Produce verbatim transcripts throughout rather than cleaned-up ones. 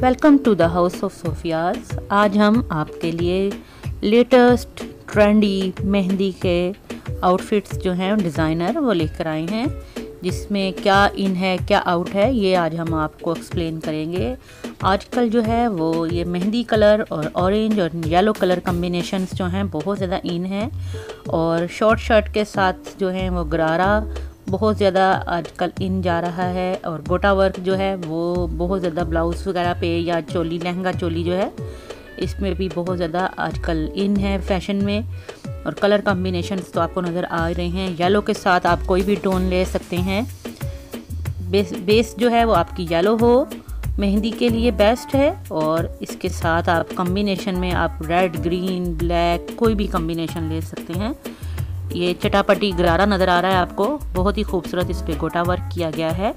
Welcome to the house of Sophia's. आज हम आपके लिए लेटेस्ट ट्रेंडी मेहंदी के आउटफिट्स जो हैं डिज़ाइनर वो लेकर आए हैं, जिसमें क्या इन है क्या आउट है ये आज हम आपको एक्सप्लेन करेंगे। आजकल जो है वो ये मेहंदी कलर और ऑरेंज और येलो कलर कम्बिनेशंस जो हैं बहुत ज़्यादा इन हैं, और शॉर्ट शर्ट के साथ जो है वो गरारा बहुत ज़्यादा आजकल इन जा रहा है, और गोटा वर्क जो है वो बहुत ज़्यादा ब्लाउज़ वगैरह पे या चोली लहंगा चोली जो है इसमें भी बहुत ज़्यादा आजकल इन है फैशन में। और कलर कॉम्बिनेशंस तो आपको नज़र आ रहे हैं। येलो के साथ आप कोई भी टोन ले सकते हैं। बेस बेस जो है वो आपकी येलो हो, मेहंदी के लिए बेस्ट है। और इसके साथ आप कॉम्बिनेशन में आप रेड, ग्रीन, ब्लैक कोई भी कॉम्बिनेशन ले सकते हैं। ये चटापटी गरारा नज़र आ रहा है आपको, बहुत ही खूबसूरत इस पर गोटा वर्क किया गया है।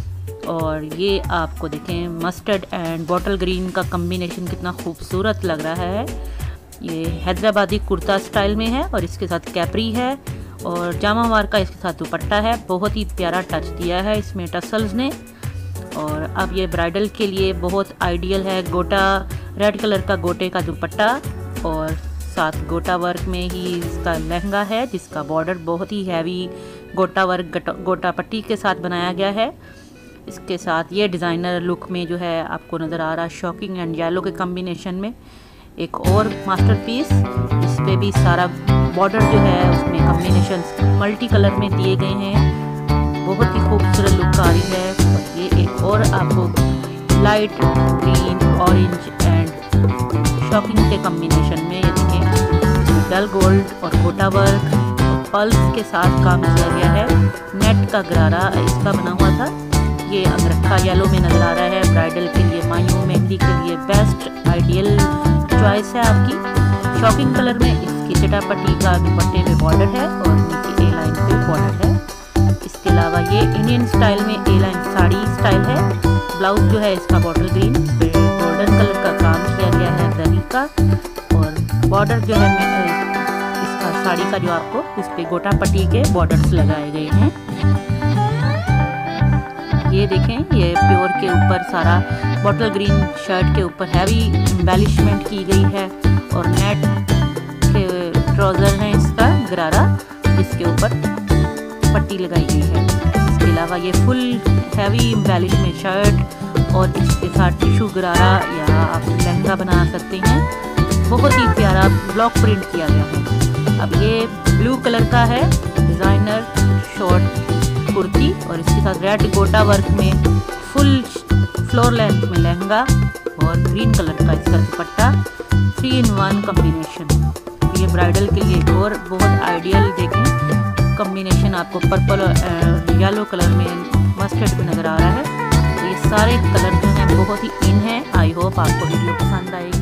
और ये आपको देखें मस्टर्ड एंड बॉटल ग्रीन का कॉम्बिनेशन कितना खूबसूरत लग रहा है। ये हैदराबादी कुर्ता स्टाइल में है और इसके साथ कैपरी है और जामावार का इसके साथ दुपट्टा है। बहुत ही प्यारा टच दिया है इसमें टसल्स ने। और अब ये ब्राइडल के लिए बहुत आइडियल है। गोटा रेड कलर का गोटे का दुपट्टा और साथ गोटा वर्क में ही इसका लहंगा है, जिसका बॉर्डर बहुत ही हैवी गोटा वर्क गोटा पट्टी के साथ बनाया गया है। इसके साथ ये डिज़ाइनर लुक में जो है आपको नज़र आ रहा है शॉकिंग एंड येलो के कॉम्बिनेशन में एक और मास्टरपीस। इस पे भी सारा बॉर्डर जो है उसमें कॉम्बिनेशंस मल्टी कलर में दिए गए हैं, बहुत ही खूबसूरत लुक आ रही है। और ये एक और आपको light green, orange and shocking के कॉम्बिनेशन में ये देखें डल गोल्ड और गोटा वर्क और पल्स के साथ काम किया गया है। नेट का गरारा इसका बना हुआ था। ये अंगरखा येलो में नज़र आ रहा है। ब्राइडल के लिए, मायूं मेहंदी के लिए बेस्ट आइडियल चॉइस है आपकी। शॉकिंग कलर में इसकी चटापट्टी का दुपट्टे में बॉर्डर है और नीचे ए लाइन पे बॉर्डर है। इसके अलावा ये इंडियन स्टाइल में ए लाइन साड़ी स्टाइल है। ब्लाउज जो है इसका बॉटल ग्रीन पे गोल्डन कलर का काम किया गया है जरी का, और बॉर्डर जो है इसका साड़ी का जो आपको इस पे गोटा पट्टी के बॉर्डर्स लगाए गए हैं। ये देखें ये प्योर के ऊपर सारा बॉटल ग्रीन शर्ट के ऊपर हैवी एम्बेलिशमेंट की गई है, और नेट के ट्राउज़र हैं इसका गरारा जिसके ऊपर पट्टी लगाई गई है। इसके अलावा ये फुल हैवी एम्बेलिशमेंट शर्ट और इसके साथ टिशू गरारा या आप लहंगा बना सकते हैं। बहुत ही प्यारा ब्लॉक प्रिंट किया गया है। अब ये ब्लू कलर का है डिज़ाइनर शॉर्ट कुर्ती, और इसके साथ रेड गोटा वर्क में फुल फ्लोर लेंथ में लहंगा और ग्रीन कलर का इसका dupatta, three in one combination. ये ब्राइडल के लिए और बहुत आइडियल देखें कॉम्बिनेशन आपको पर्पल और येलो कलर में मस्टर्ड भी नज़र आ रहा है। तो ये सारे कलर जो हैं बहुत ही इन है। आई होप आपको वीडियो पसंद आएगी।